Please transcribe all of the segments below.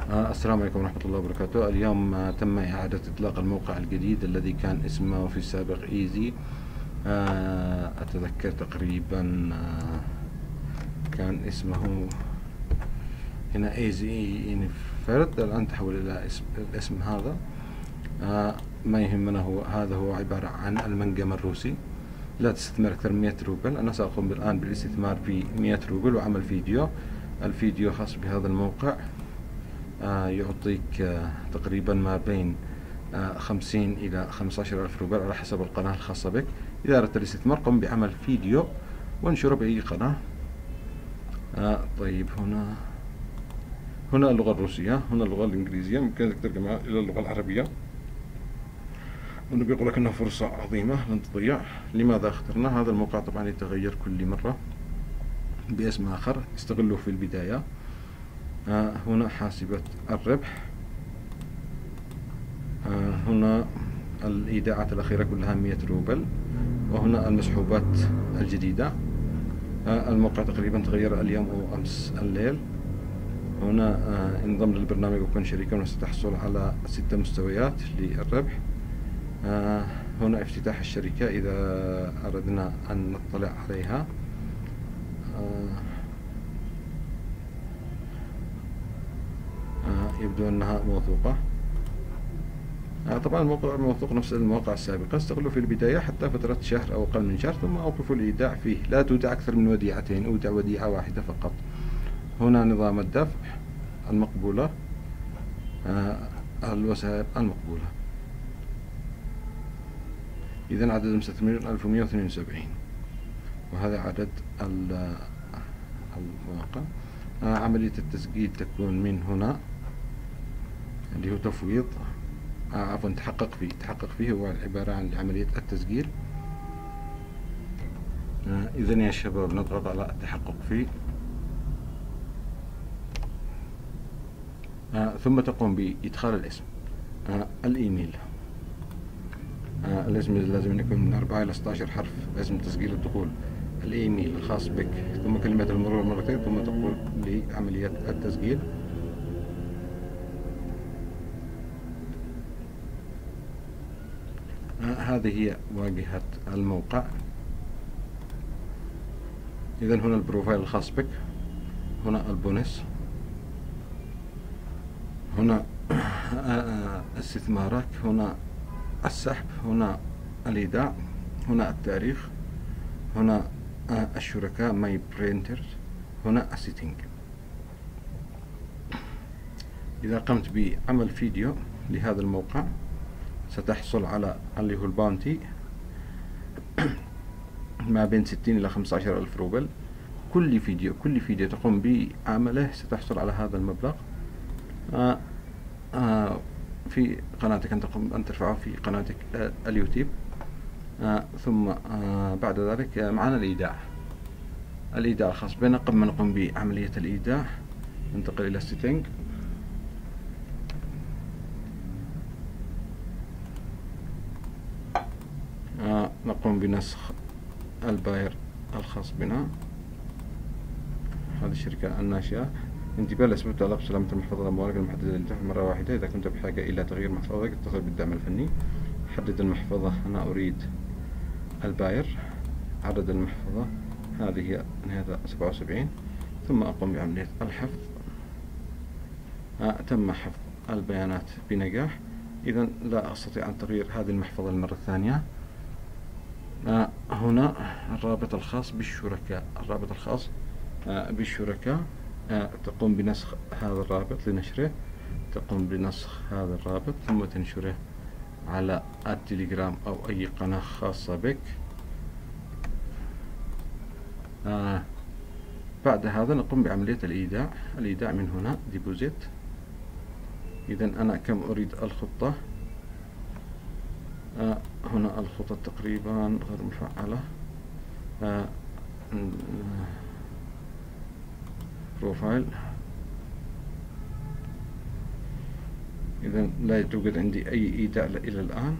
السلام عليكم ورحمة الله وبركاته. اليوم تم إعادة إطلاق الموقع الجديد الذي كان اسمه في السابق إيزي. أتذكر تقريبا كان اسمه هنا إيزي إنفرد، الآن تحول إلى الاسم هذا. ما يهمنا هذا هو عبارة عن المنجم الروسي. لا تستثمر أكثر من 100 روبل. أنا سأقوم الآن بالاستثمار في 100 روبل وعمل فيديو. الفيديو خاص بهذا الموقع. يعطيك تقريبا ما بين 50 إلى 15 ألف روبل على حسب القناة الخاصة بك. إذا أردت الاستثمار قم بعمل فيديو وانشره بأي قناة. طيب، هنا اللغة الروسية، هنا اللغة الإنجليزية، يمكنك ترجمها إلى اللغة العربية. هنا بيقول لك أنها فرصة عظيمة لن تضيع. لماذا اخترنا هذا الموقع؟ طبعا يتغير كل مرة باسم آخر، استغلوه في البداية. هنا حاسبة الربح. هنا الإيداعات الأخيرة كلها 100 روبل. وهنا المسحوبات الجديدة. الموقع تقريبا تغير اليوم أو أمس الليل. هنا انضم للبرنامج وكن شريكا وستحصل على 6 مستويات للربح. هنا افتتاح الشركة إذا أردنا أن نطلع عليها. يبدو أنها موثوقة. طبعا الموقع موثوق نفس المواقع السابقة. استغلوا في البداية حتى فترة شهر أو أقل من شهر، ثم أوقفوا الإيداع فيه. لا تودع أكثر من وديعتين، أودع وديعة واحدة فقط. هنا نظام الدفع المقبولة، الوسائل المقبولة. إذن عدد المستثمرين 1172، وهذا عدد المواقع. عملية التسجيل تكون من هنا، اللي هو تفويض، عفوا تحقق فيه هو عبارة عن عملية التسجيل. إذن يا شباب نضغط على التحقق فيه. ثم تقوم بإدخال الاسم، الإيميل. الاسم لازم أن يكون من 4 إلى 16 حرف، اسم تسجيل الدخول، الإيميل الخاص بك، ثم كلمة المرور مرتين، ثم تقوم بعملية التسجيل. هذه هي واجهة الموقع. إذن هنا البروفايل الخاص بك، هنا البونس، هنا استثمارك، هنا السحب، هنا الإيداع، هنا التاريخ، هنا الشركاء ماي برينترز، هنا السيتنج. إذا قمت بعمل فيديو لهذا الموقع ستحصل على اللي هو الباونتي ما بين 60 إلى 15 ألف روبل. كل فيديو تقوم بعمله ستحصل على هذا المبلغ. في قناتك أن ترفعه في قناتك اليوتيوب. ثم بعد ذلك معنا الإيداع الخاص بنا. قبل ما نقوم بعملية الإيداع ننتقل إلى السيتنج. نقوم بنسخ الباير الخاص بنا. هذه الشركة الناشئة. انتباه لإثبات طلب سلامة المحفظة أموالك المحددة للدفع مرة واحدة. إذا كنت بحاجة إلى تغيير محفظتك اتصل بالدعم الفني. حدد المحفظة. أنا أريد الباير. عدد المحفظة هذه هي نهاية 77. ثم أقوم بعملية الحفظ. تم حفظ البيانات بنجاح. إذا لا أستطيع أن تغيير هذه المحفظة المرة الثانية. هنا الرابط الخاص بالشركاء. تقوم بنسخ هذا الرابط لنشره. تقوم بنسخ هذا الرابط ثم تنشره على التليجرام أو أي قناة خاصة بك. بعد هذا نقوم بعملية الإيداع من هنا ديبوزيت. إذن أنا كم أريد الخطة. هنا الخطة تقريبا غير مفعلة. بروفايل. إذن لا توجد عندي أي إيداع إلى الآن.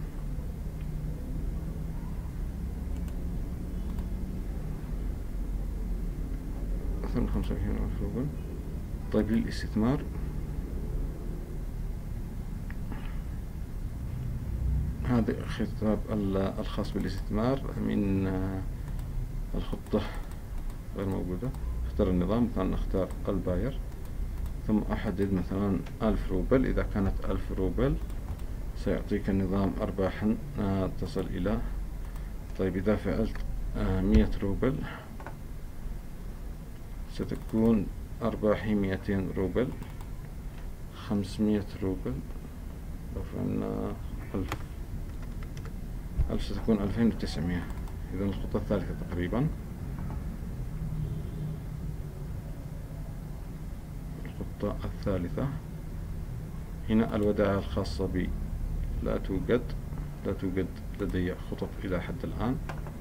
أكثر من 25 ألف روبل. طيب للاستثمار هذا خطاب الخاص بالاستثمار من الخطة غير موجودة. اختار النظام، مثلا نختار الباير، ثم أحدد مثلا 1000 روبل. إذا كانت 1000 روبل سيعطيك النظام أرباحا تصل إلى، طيب إذا فعلت 100 روبل ستكون أرباحي 200 روبل. 500 روبل لو فعلنا 1000 ستكون 2900. إذا الخطة الثالثة تقريبا. الخطة الثالثة هنا الودائع الخاصة بي لا توجد لدي خطط إلى حد الآن.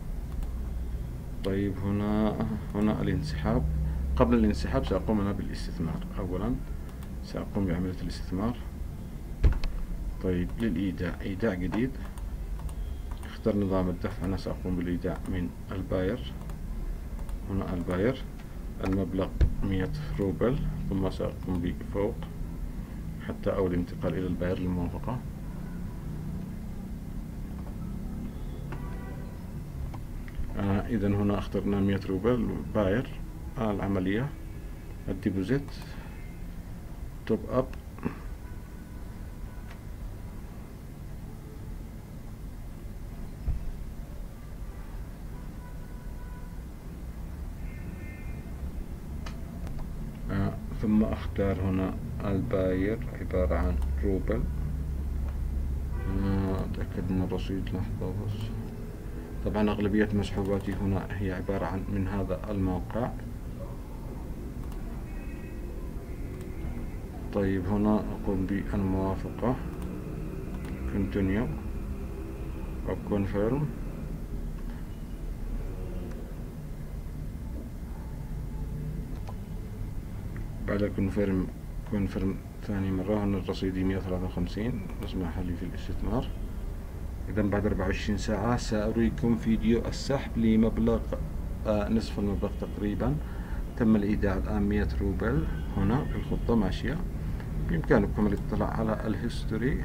طيب هنا الانسحاب. قبل الانسحاب سأقوم أنا بالاستثمار. أولا سأقوم بعملية الاستثمار. طيب للإيداع، إيداع جديد، اختر نظام الدفع. أنا سأقوم بالإيداع من الباير. هنا الباير، المبلغ 100 روبل، ثم سأقوم بفوق حتى أول انتقال إلى الباير للموافقة. إذا هنا اخترنا 100 روبل باير. العملية الديبوزيت توب أب. ثم اختار هنا الباير عبارة عن روبل. أتأكد من الرصيد لحظة بس. طبعا أغلبية مسحوباتي هنا هي عبارة عن من هذا الموقع. طيب هنا أقوم بالموافقة continue أو confirm. بعد confirm ثاني مرة. هنا الرصيدي 153 مسموح لي في الاستثمار. إذا بعد 24 ساعة سأريكم فيديو السحب لمبلغ نصف المبلغ تقريبا. تم الإيداع الآن 100 روبل. هنا الخطة ماشية. بإمكانكم الاطلاع على الهيستوري.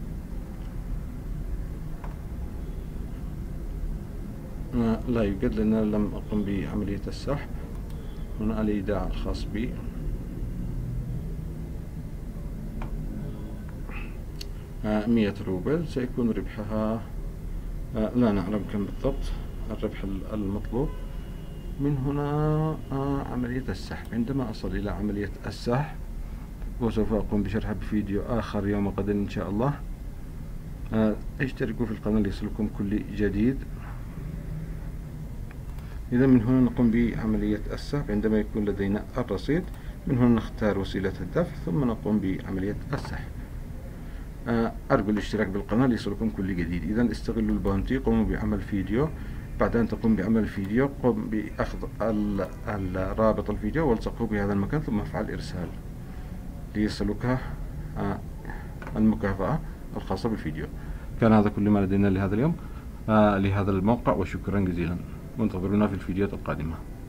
لا يوجد لأننا لم أقم بعملية السحب. هنا الإيداع الخاص بي. مية روبل سيكون ربحها لا نعلم كم بالضبط الربح المطلوب. من هنا عملية السحب. عندما أصل إلى عملية السحب وسوف أقوم بشرحها بفيديو آخر يوم غد إن شاء الله. اشتركوا في القناة ليصلكم كل جديد. إذا من هنا نقوم بعملية السحب. عندما يكون لدينا الرصيد من هنا نختار وسيلة الدفع ثم نقوم بعملية السحب. أرجو الاشتراك بالقناة ليصلكم كل جديد. إذا استغلوا الباونتي، قوموا بعمل فيديو. بعد أن تقوم بعمل الفيديو قم بأخذ رابط الفيديو والصقه بهذا المكان ثم افعل إرسال ليصلك المكافأة الخاصة بالفيديو. كان هذا كل ما لدينا لهذا اليوم لهذا الموقع، وشكرا جزيلا، وانتظرونا في الفيديوهات القادمة.